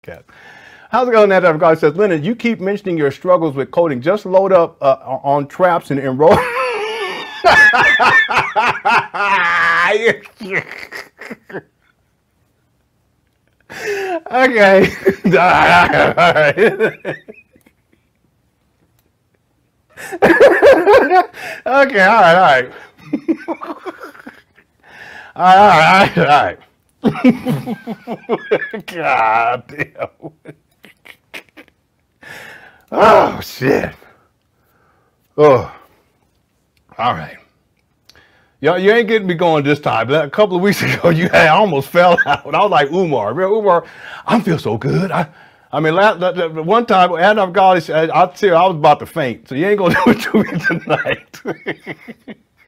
Okay. How's it going, That God says, Lenon, you keep mentioning your struggles with coding. Just load up on traps and enroll. Okay. All right. Okay, all right. All right, all right. God damn. Oh, shit. Oh, all right. Yo, you ain't getting me going this time. A couple of weeks ago, I almost fell out. I was like, Umar, I feel so good. I mean, one time, I was about to faint. So you ain't going to do it to me tonight.